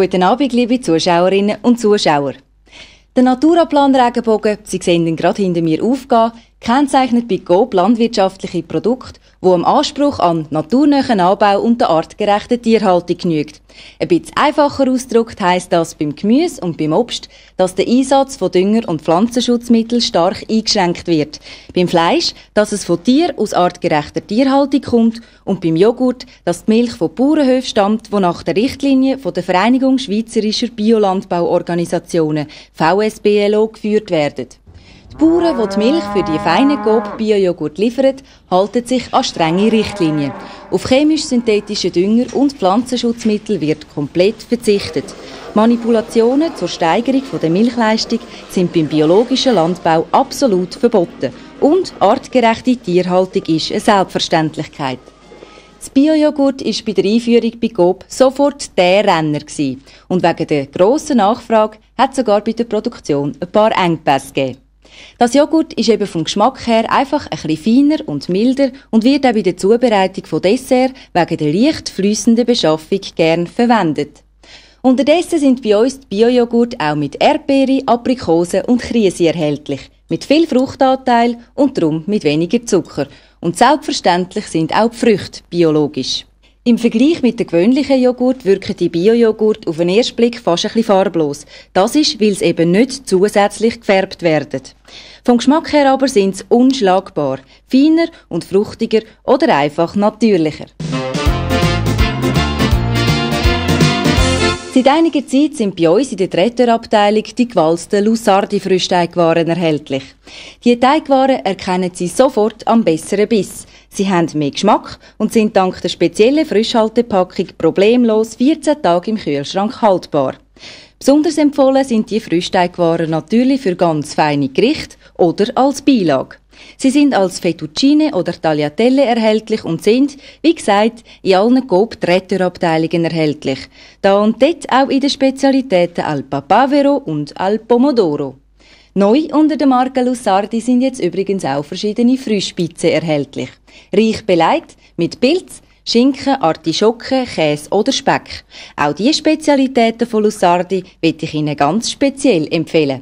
Guten Abend, liebe Zuschauerinnen und Zuschauer. Der Naturaplan Regenbogen, Sie sehen ihn gerade hinter mir aufgehen, kennzeichnet bei Coop landwirtschaftliche Produkte, die dem Anspruch an naturnahen Anbau und der artgerechten Tierhaltung genügt. Ein bisschen einfacher ausgedrückt heisst das beim Gemüse und beim Obst, dass der Einsatz von Dünger- und Pflanzenschutzmitteln stark eingeschränkt wird. Beim Fleisch, dass es von Tieren aus artgerechter Tierhaltung kommt, und beim Joghurt, dass die Milch von Bauernhöfen stammt, die nach der Richtlinie von der Vereinigung Schweizerischer Biolandbauorganisationen VSBLO geführt werden. Die Bauern, die die Milch für die feinen Coop-Bio-Joghurt liefern, halten sich an strenge Richtlinien. Auf chemisch-synthetische Dünger und Pflanzenschutzmittel wird komplett verzichtet. Manipulationen zur Steigerung der Milchleistung sind beim biologischen Landbau absolut verboten. Und artgerechte Tierhaltung ist eine Selbstverständlichkeit. Das Bio-Joghurt war bei der Einführung bei Coop sofort der Renner gewesen. Und wegen der grossen Nachfrage hat es sogar bei der Produktion ein paar Engpässe gegeben. Das Joghurt ist eben vom Geschmack her einfach ein bisschen feiner und milder und wird auch bei der Zubereitung von Dessert wegen der leicht fließenden Beschaffung gern verwendet. Unterdessen sind bei uns die Bio-Joghurt auch mit Erdbeere, Aprikose und Krise erhältlich, mit viel Fruchtanteil und darum mit weniger Zucker. Und selbstverständlich sind auch die Früchte biologisch. Im Vergleich mit dem gewöhnlichen Joghurt wirken die Bio-Joghurt auf den ersten Blick fast ein bisschen farblos. Das ist, weil sie eben nicht zusätzlich gefärbt werden. Vom Geschmack her aber sind sie unschlagbar, feiner und fruchtiger oder einfach natürlicher. Seit einiger Zeit sind bei uns in der Tretteurabteilung die gewalzten Lusardi-Früchteigwaren erhältlich. Die Teigwaren erkennen Sie sofort am besseren Biss. Sie haben mehr Geschmack und sind dank der speziellen Frischhaltepackung problemlos 14 Tage im Kühlschrank haltbar. Besonders empfohlen sind die Früchteigwaren natürlich für ganz feine Gerichte oder als Beilage. Sie sind als Fettuccine oder Tagliatelle erhältlich und sind, wie gesagt, in allen Coop-Tretteurabteilungen erhältlich. Da und dort auch in den Spezialitäten al Papavero und al Pomodoro. Neu unter der Marke Lusardi sind jetzt übrigens auch verschiedene Frühspitzen erhältlich. Reich belegt mit Pilz, Schinken, Artischocken, Käse oder Speck. Auch diese Spezialitäten von Lusardi möchte ich Ihnen ganz speziell empfehlen.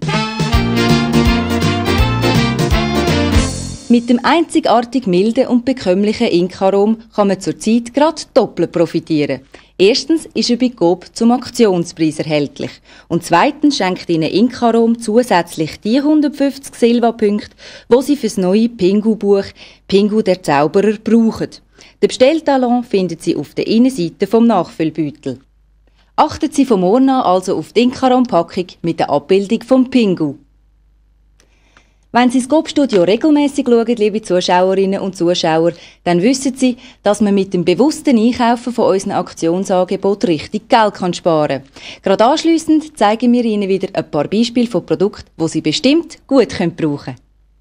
Mit dem einzigartig milden und bekömmlichen Inkarom kann man zurzeit gerade doppelt profitieren. Erstens ist er bei Coop zum Aktionspreis erhältlich. Und zweitens schenkt Ihnen Inkarom zusätzlich die 150 Silva-Punkte, die Sie für das neue Pingu-Buch «Pingu der Zauberer» brauchen. Den Bestelltalon finden Sie auf der Innenseite vom Nachfüllbeutel. Achten Sie vom morgen an also auf die Inkarom-Packung mit der Abbildung vom Pingu. Wenn Sie das Coop-Studio regelmässig schauen, liebe Zuschauerinnen und Zuschauer, dann wissen Sie, dass man mit dem bewussten Einkaufen von unseren Aktionsangeboten richtig Geld sparen kann. Gerade anschliessend zeigen wir Ihnen wieder ein paar Beispiele von Produkten, die Sie bestimmt gut brauchen können.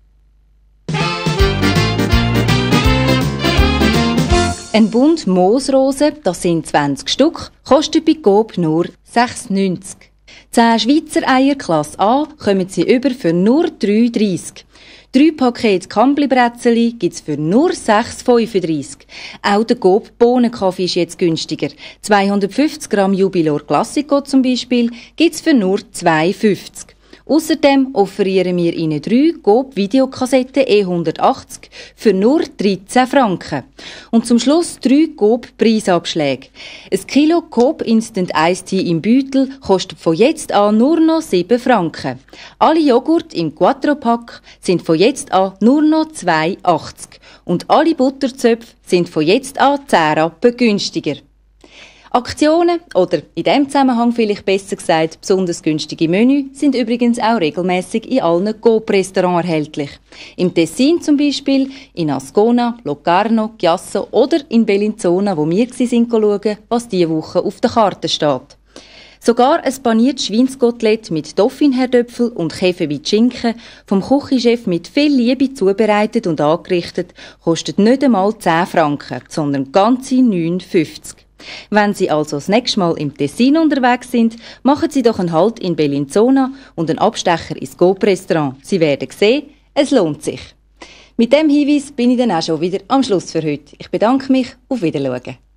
Ein Bund Moosrosen, das sind 20 Stück, kostet bei Coop nur 6,90 €. 10 Schweizer Eier Klasse A kommen Sie über für nur 3,30 €. 3 Pakete Kambli-Bretzeli gibt es für nur 6,35 €. Auch der Coop Bohnenkaffee ist jetzt günstiger. 250 Gramm Jubilor Classico zum Beispiel gibt es für nur 2,50 €. Außerdem offerieren wir Ihnen 3 Coop Videokassetten E180 für nur 13 Franken. Und zum Schluss 3 Coop Preisabschläge. Ein Kilo Coop Instant Iced Tea im Beutel kostet von jetzt an nur noch 7 Franken. Alle Joghurt im Quattro-Pack sind von jetzt an nur noch 2,80 €. Und alle Butterzöpfe sind von jetzt an 10 Rappen günstiger. Aktionen, oder in diesem Zusammenhang vielleicht besser gesagt besonders günstige Menü, sind übrigens auch regelmässig in allen Coop-Restaurants erhältlich. Im Tessin zum Beispiel, in Ascona, Locarno, Chiasso oder in Bellinzona, wo wir schauen, was diese Woche auf der Karte steht. Sogar ein paniertes Schweinskotelett mit Dauphinherdöpfel und Käfer Schinken, vom Küchenchef mit viel Liebe zubereitet und angerichtet, kostet nicht einmal 10 Franken, sondern ganze 9,50 €. Wenn Sie also das nächste Mal im Tessin unterwegs sind, machen Sie doch einen Halt in Bellinzona und einen Abstecher ins Coop-Restaurant. Sie werden sehen, es lohnt sich. Mit dem Hinweis bin ich dann auch schon wieder am Schluss für heute. Ich bedanke mich, auf Wiedersehen.